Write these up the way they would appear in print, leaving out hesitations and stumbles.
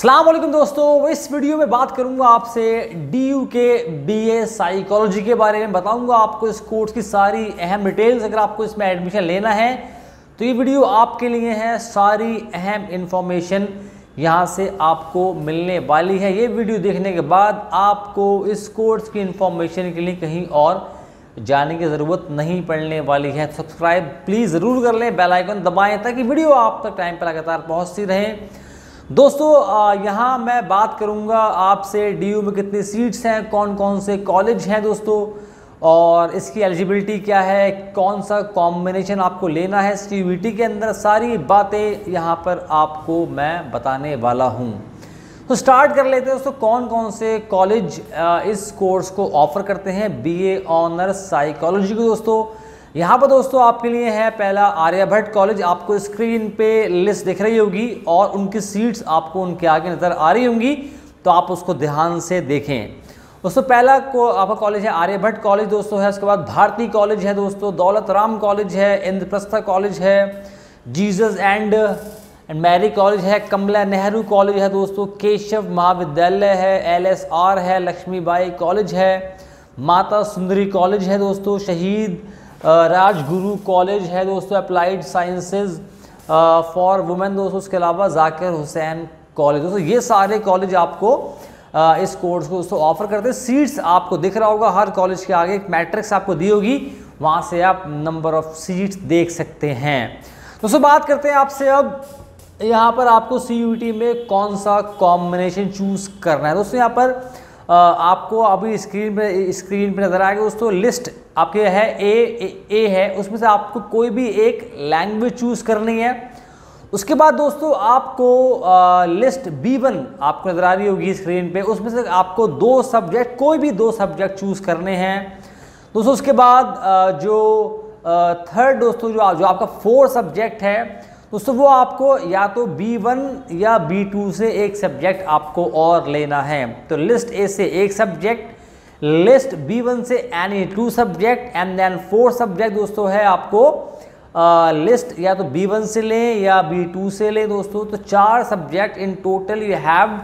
अस्सलाम वालेकुम दोस्तों, इस वीडियो में बात करूंगा आपसे DU के BA साइकोलॉजी के बारे में। बताऊंगा आपको इस कोर्स की सारी अहम डिटेल्स। अगर आपको इसमें एडमिशन लेना है तो ये वीडियो आपके लिए है। सारी अहम इंफॉर्मेशन यहाँ से आपको मिलने वाली है। ये वीडियो देखने के बाद आपको इस कोर्स की इंफॉर्मेशन के लिए कहीं और जाने की ज़रूरत नहीं पड़ने वाली है। सब्सक्राइब प्लीज़ ज़रूर कर लें, बेल आइकन दबाएं ताकि वीडियो आप तक टाइम पर लगातार पहुँचती रहे। दोस्तों यहाँ मैं बात करूँगा आपसे DU में कितनी सीट्स हैं, कौन कौन से कॉलेज हैं दोस्तों, और इसकी एलिजिबिलिटी क्या है, कौन सा कॉम्बिनेशन आपको लेना है CUET के अंदर। सारी बातें यहाँ पर आपको मैं बताने वाला हूँ। तो स्टार्ट कर लेते हैं दोस्तों, कौन कौन से कॉलेज इस कोर्स को ऑफ़र करते हैं BA ऑनर्स साइकोलॉजी को। दोस्तों यहाँ पर दोस्तों आपके लिए है पहला आर्यभट्ट कॉलेज। आपको स्क्रीन पे लिस्ट दिख रही होगी और उनकी सीट्स आपको उनके आगे नज़र आ रही होंगी, तो आप उसको ध्यान से देखें। दोस्तों पहला को आपका कॉलेज है आर्यभट्ट कॉलेज दोस्तों है। उसके बाद भारती कॉलेज है दोस्तों, दौलत राम कॉलेज है, इंद्रप्रस्थ कॉलेज है, जीसस एंड मैरी कॉलेज है, कमला नेहरू कॉलेज है दोस्तों, केशव महाविद्यालय है, LSR है, लक्ष्मीबाई कॉलेज है, माता सुंदरी कॉलेज है दोस्तों, शहीद राजगुरु कॉलेज है दोस्तों, अप्लाइड साइंसेज फॉर वुमेन दोस्तों, उसके अलावा जाकिर हुसैन कॉलेज। दोस्तों ये सारे कॉलेज आपको इस कोर्स को दोस्तों ऑफर करते हैं। सीट्स आपको दिख रहा होगा, हर कॉलेज के आगे एक मैट्रिक्स आपको दी होगी, वहाँ से आप नंबर ऑफ सीट्स देख सकते हैं। दोस्तों बात करते हैं आपसे अब यहाँ पर आपको CUET में कौन सा कॉम्बिनेशन चूज़ करना है। दोस्तों यहाँ पर आपको अभी स्क्रीन पे नज़र आएगा दोस्तों, लिस्ट आपके है ए है, उसमें से आपको कोई भी एक लैंग्वेज चूज़ करनी है। उसके बाद दोस्तों आपको लिस्ट B1 आपको नज़र आ रही होगी स्क्रीन पे, उसमें से आपको कोई भी दो सब्जेक्ट चूज़ करने हैं दोस्तों। उसके बाद जो थर्ड दोस्तों जो आपका 4 सब्जेक्ट है दोस्तों, वो आपको या तो B1 या B2 से एक सब्जेक्ट आपको और लेना है। तो लिस्ट A से एक सब्जेक्ट, लिस्ट B1 से any 2 subject and then 4 subject दोस्तों है आपको लिस्ट या तो B1 से लें या B2 से लें दोस्तों। तो 4 subject in total you have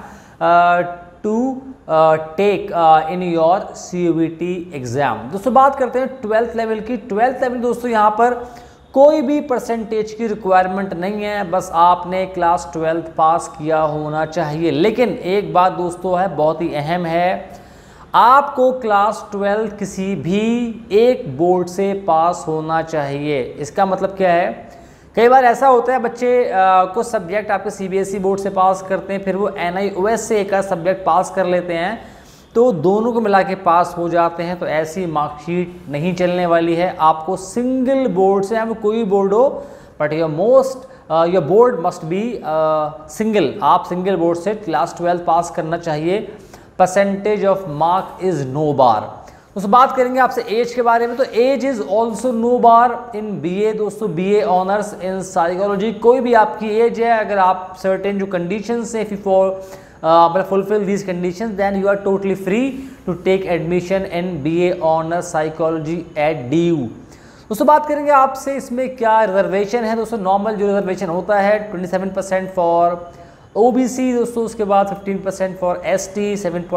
to take in your CUET exam. दोस्तों बात करते हैं 12th लेवल की। 12th लेवल दोस्तों यहाँ पर कोई भी परसेंटेज की रिक्वायरमेंट नहीं है, बस आपने क्लास 12th पास किया होना चाहिए। लेकिन एक बात दोस्तों है, बहुत ही अहम है, आपको क्लास 12 किसी भी एक बोर्ड से पास होना चाहिए। इसका मतलब क्या है, कई बार ऐसा होता है बच्चे कुछ सब्जेक्ट आपके CBSE बोर्ड से पास करते हैं, फिर वो NIOS से एक सब्जेक्ट पास कर लेते हैं, तो दोनों को मिला के पास हो जाते हैं। तो ऐसी मार्कशीट नहीं चलने वाली है। आपको सिंगल बोर्ड से, आप कोई बोर्ड हो, but your board must be single. आप सिंगल बोर्ड से क्लास 12 पास करना चाहिए। Percentage of mark is no bar. दोस्तों बात करेंगे आपसे एज के बारे में, तो age is also no bar in BA दोस्तों, BA ऑनर्स इन साइकोलॉजी। कोई भी आपकी एज है, अगर आप सर्टेन जो कंडीशंस हैं, if you fulfill these conditions, then you are totally free to take admission in BA Honors Psychology at DU। दोस्तों बात करेंगे आपसे इसमें क्या रिजर्वेशन है। दोस्तों नॉर्मल जो रिजर्वेशन होता है 27% फॉर OBC दोस्तों, उसके बाद 15% फॉर ST,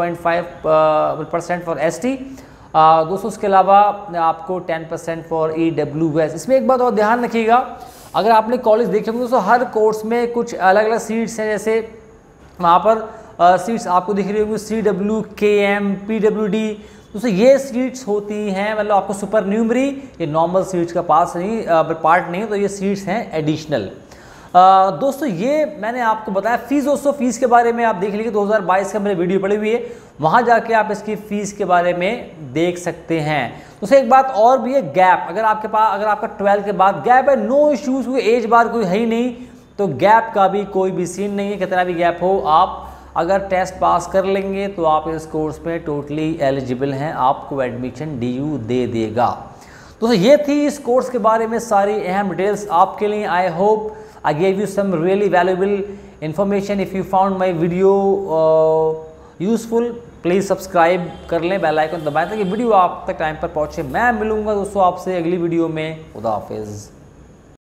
7.5% फॉर ST दोस्तों, उसके अलावा आपको 10% फॉर EWS। इसमें एक बात और ध्यान रखिएगा, अगर आपने कॉलेज देखे होंगे दोस्तों, हर कोर्स में कुछ अलग अलग सीट्स हैं। जैसे वहाँ पर सीट्स आपको दिख रही होंगी CW, KM, PWD दोस्तों, ये सीट्स होती हैं, मतलब आपको सुपर न्यूमरी, ये नॉर्मल सीट्स का पार्ट नहीं, तो ये सीट्स हैं एडिशनल। दोस्तों ये मैंने आपको बताया। फीस दोस्तों, फीस के बारे में आप देख लीजिए, 2022 का मेरी वीडियो पड़ी हुई है, वहाँ जाके आप इसकी फ़ीस के बारे में देख सकते हैं। दोस्तों एक बात और भी है, गैप, अगर आपका 12 के बाद गैप है, नो इश्यूज़, कोई एज बार कोई है ही नहीं, तो गैप का भी कोई भी सीन नहीं है। कितना भी गैप हो, आप अगर टेस्ट पास कर लेंगे तो आप इस कोर्स में टोटली एलिजिबल हैं, आपको एडमिशन DU दे देगा। दोस्तों ये थी इस कोर्स के बारे में सारी अहम डिटेल्स आपके लिए। I hope I gave you some really valuable information. If you found my video useful, please subscribe कर लें, बेल आइकन दबाएं ताकि वीडियो आप तक टाइम पर पहुँचे। मैं मिलूँगा दोस्तों आपसे अगली वीडियो में। खुदा हाफिज़।